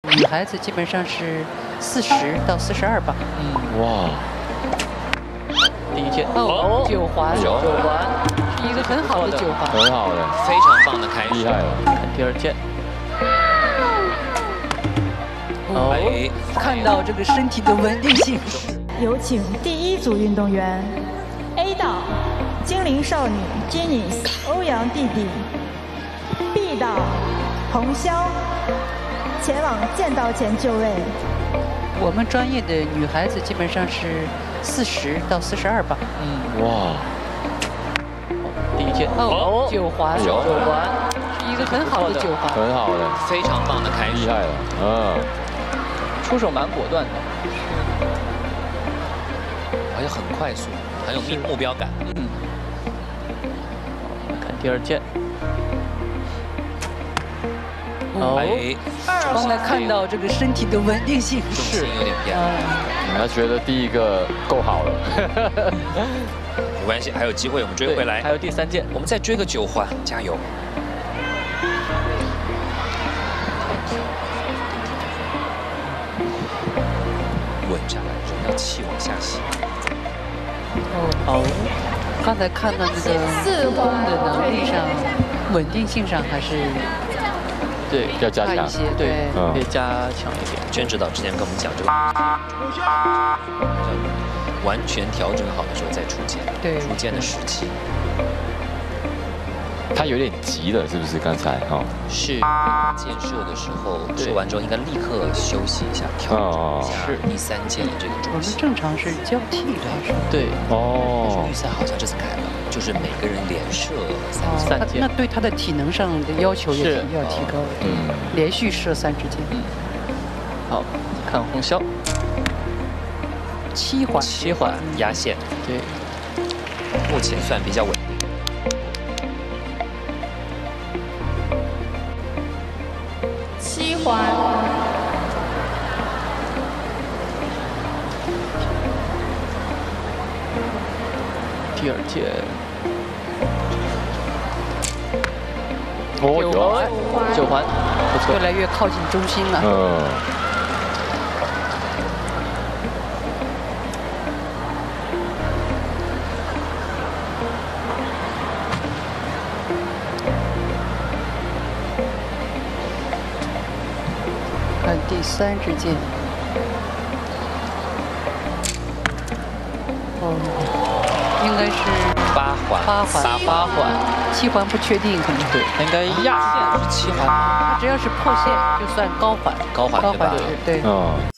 女孩子基本上是40到42磅。 哇！ 第一天哦，9环，是一个很好的9环， 很好的， 非常棒的开始， 厉害了。 看第二件。 哎， 看到这个身体的稳定性。 有请第1组运动员 A 道精灵少女 Janice 欧阳弟弟 ，B 道洪潇前往剑道前就位。 我们专业的女孩子基本上是40到42磅。 哇！ 第一件哦，9环， 有是一个很好的9环， 很好的， 非常棒的开始， 厉害了。 出手蛮果断的， 而且很快速，很有目标感。 看第二件。 哎， 刚才看到这个身体的稳定性重心有点偏了， 他觉得第一个够好了。 没关系，还有机会，我们追回来。 还有第3件， 我们再追个9环，加油！稳下来，人要气往下吸。 刚才看到这个自攻的能力上、稳定性上还是对， 要加强差一些， 对，可以加强一点。 娟指导之前跟我们讲，这个完全调整好的时候再出剑， 对出剑的时机。 他有点急了，是不是？刚才是箭射的时候，射完之后应该立刻休息一下，调整一下第3箭的这个我们重心。 正常是交替的， 对， 但是预赛好像这次改了，就是每个人连射3箭。 那对他的体能上的要求也要提高，连续射3支箭。 好，看洪潇 7环， 压线， 对， 目前算比较稳定。 7环， 第2件。9环，不错， 越来越靠近中心了。看第3支箭。应该是 8环 ，8环，7环不确定，可能对，应该压线是7环， 只要是破线就算高环， 高环对吧？ 对。